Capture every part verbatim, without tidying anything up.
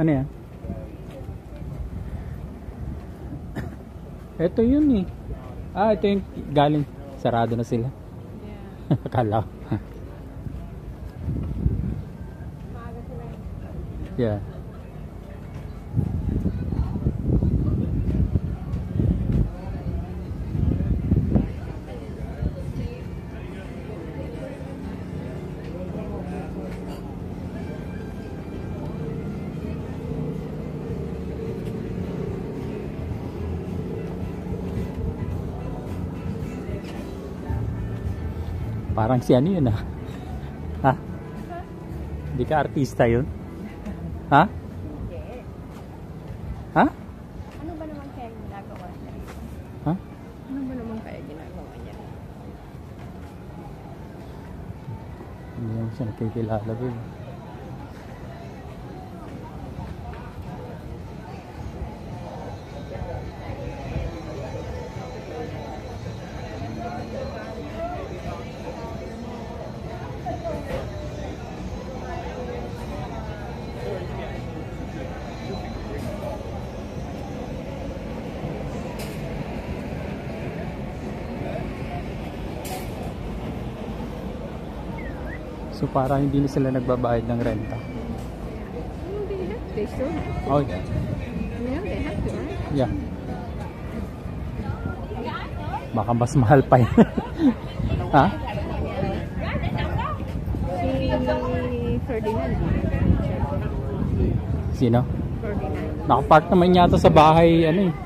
Ano yan? Ito yun eh. Ah, ito yung galing. Sarado na sila. Yeah. Akala ko. Maaga sila. Yeah. Parang si ano yun ah. Ha? Hindi ka artista yun? Ha? Hindi. Ha? Ano ba naman kaya ginagawa niya? Ha? Ano ba naman kaya ginagawa niya? Hindi naman siya nakikilala ba yun. So parang hindi na sila nagbabayad ng renta. No, they have. They still have to. Oh, yeah. Yeah, they have to, right? Yeah. Baka mas mahal pa yun. Ha? Si Ferdinand. Sino? Ferdinand. Nakapark naman yata sa bahay, ano eh.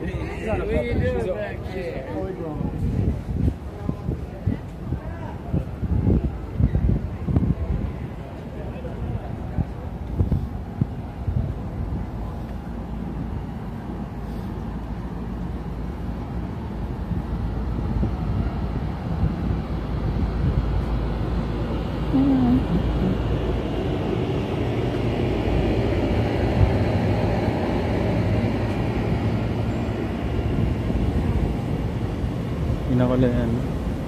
Yun ako lang yan.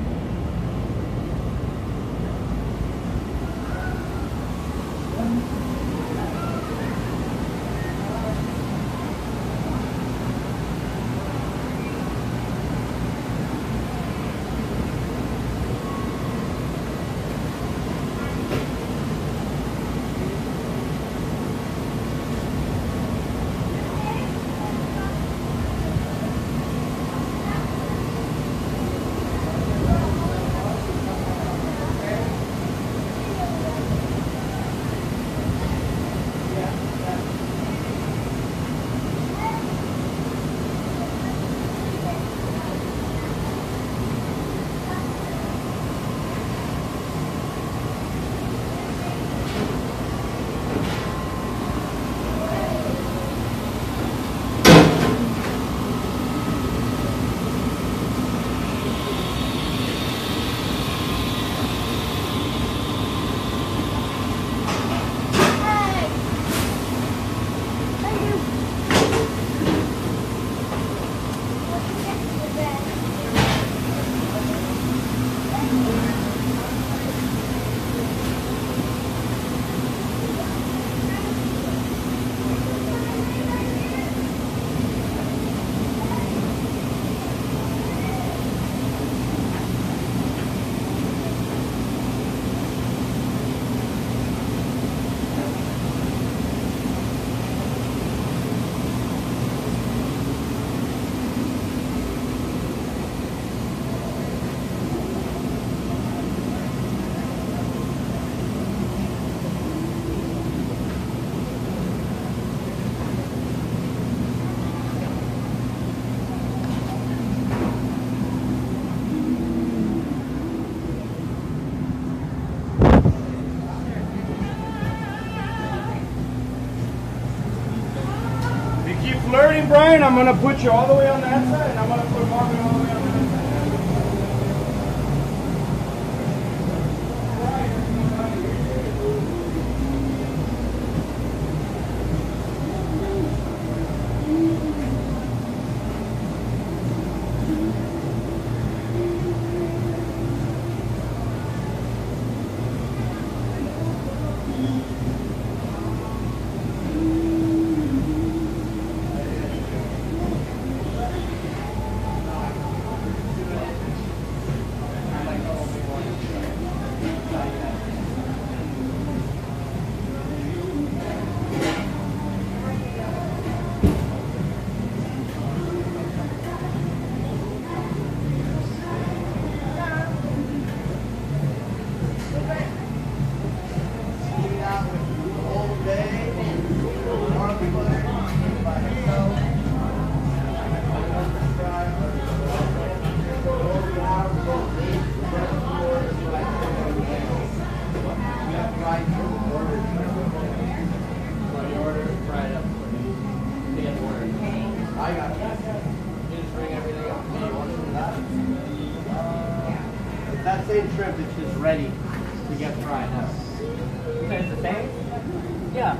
Flirting, Brian, I'm gonna put you all the way on that side, and I'm gonna put Marvin all the way on that side. We get fried up. It's the same? Yeah.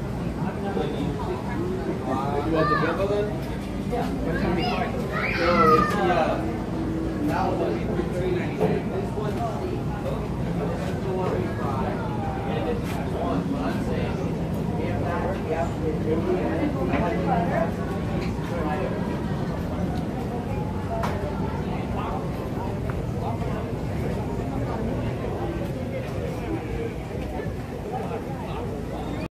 You want the bimbo then? Yeah. What's gonna be fine? No, it's the uh, that one would be three ninety-nine. This one's the one fried. And it's one, but I'm saying if that, yeah.